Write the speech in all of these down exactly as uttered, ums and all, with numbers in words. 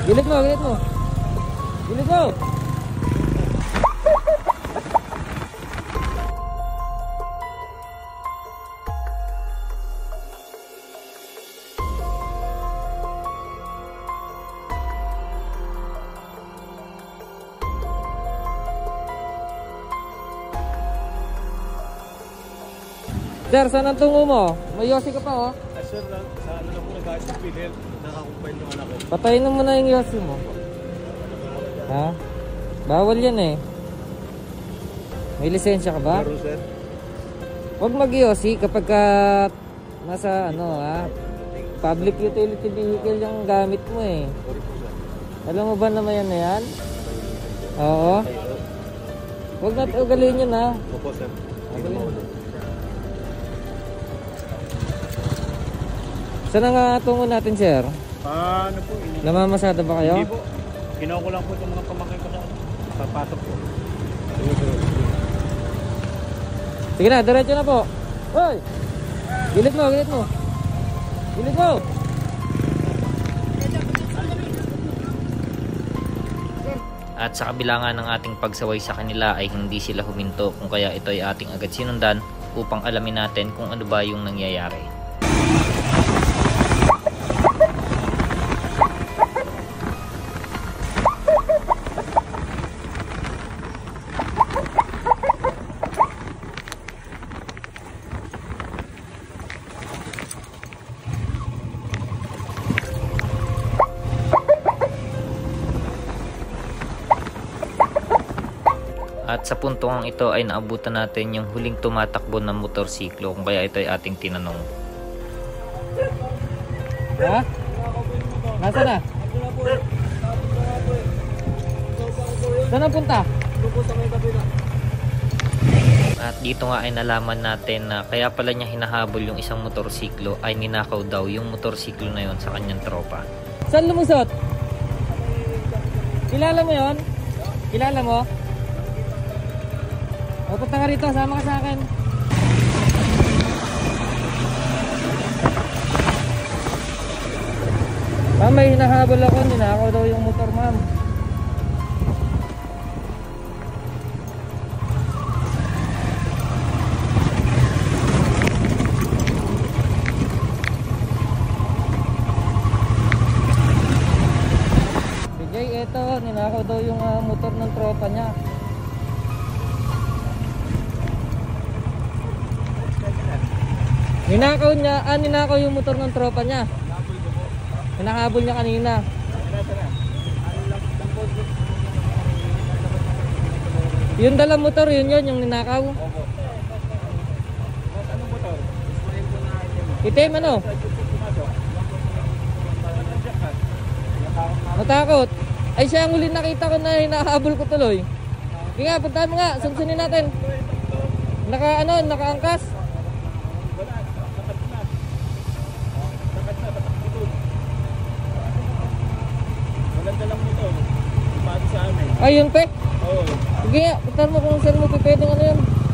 Gilid mo, gilid mo. Gilid mo. Sir, saan ang tungo mo? May yosi ka pa, oh. Ah, sir, sa ano lang po nag-ayos ng P-Del, nakakumpain yung anak ko. Patayin mo muna yung yosi mo. Ha? Bawal yan eh. May lisensya ka ba? Meron, sir. Huwag mag-yosi kapag ka nasa ano, ha? Public utility vehicle yung gamit mo eh. Alam mo ba naman yan na yan? Oo. Huwag natin ugalin yun, ha? Opo, sir. Ugalin. Saan ang tungo natin, sir? Ah, ano po? Ini Namamasada ba kayo? Hindi po. Ginawa ko lang po itong mga pamangkin ko sa papasok po. Sige na, diretso na po. Hoy! Gilid mo, gilid mo. Gilid mo! At sa kabila nga ng ating pagsaway sa kanila ay hindi sila huminto, kung kaya ito ay ating agad sinundan upang alamin natin kung ano ba yung nangyayari. At sa puntong ito ay naabutan natin yung huling tumatakbo ng motorsiklo, kung kaya ito ay ating tinanong. Ha? Nasaan na? Saan ang punta? At dito nga ay nalaman natin na kaya pala niya hinahabol yung isang motorsiklo ay ninakaw daw yung motorsiklo na yon sa kanyang tropa. Saan lumusot? Kilala mo yon? Kilala mo? O, punta ka rito, sama ka sa akin. Ma'am, may hinahabol ako, ninakaw daw yung motor, ma'am. Si Jay, eto, ninakaw daw yung uh, motor ng tropa niya. Ninakaw niya, ah, ninakaw yung motor ng tropa niya. Hinahabol niya kanina. Yung dalang motor, yun yun, yung ninakaw. Itim, ano? Natakot. Ay, siya ang huli nakita ko na hinahabol ko tuloy. Sige nga, puntahan mo nga, sunsunin natin. Naka, ano, nakaangkas. Ayun pe? Oo. Sige nga, puntahan mo kung saan mo pipedeng ano yun.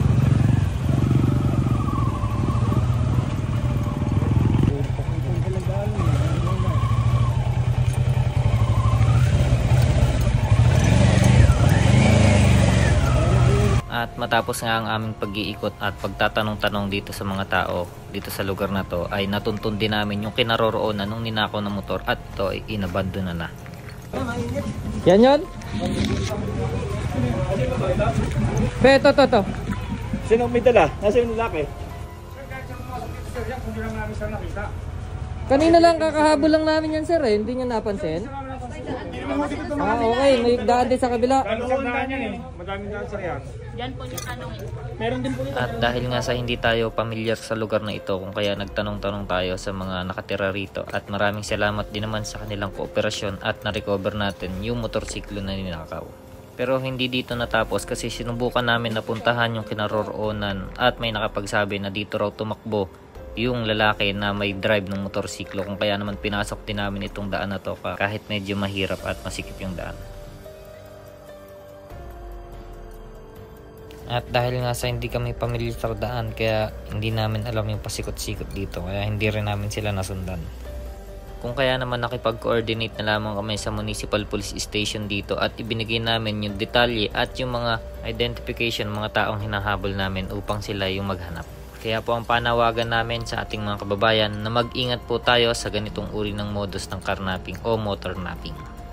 At matapos nga ang aming pag-iikot at pagtatanong-tanong dito sa mga tao dito sa lugar na to, ay natuntun din namin yung kinaroroonan nung ninakaw na motor at ito ay inabandona na. Yan yun? Pe, to, to, to. Sino may dala? Nasa yung lalaki? Kanina lang kakahabol lang namin yan, sir, eh. Hindi niya napansin. Ah, okay. May daan din sa kabila. Madaming daan sa yan. Yan po yung tanong. Meron din po yung At dahil nga sa hindi tayo pamilyar sa lugar na ito, kung kaya nagtanong-tanong tayo sa mga nakatira rito, at maraming salamat din naman sa kanilang kooperasyon at na-recover natin yung motorsiklo na ninakaw. Pero hindi dito natapos, kasi sinubukan namin napuntahan yung kinaroroonan at may nakapagsabi na dito raw tumakbo yung lalaki na may drive ng motorsiklo, kung kaya naman pinasok din namin itong daan na to kahit medyo mahirap at masikip yung daan. At dahil nga sa hindi kami pamilyar sa daan, kaya hindi namin alam yung pasikot-sikot dito, kaya hindi rin namin sila nasundan. Kung kaya naman nakipag-coordinate na lamang kami sa Municipal Police Station dito at ibinigay namin yung detalye at yung mga identification ng mga taong hinahabol namin upang sila yung maghanap. Kaya po ang panawagan namin sa ating mga kababayan na mag-ingat po tayo sa ganitong uri ng modus ng carnapping o motor napping.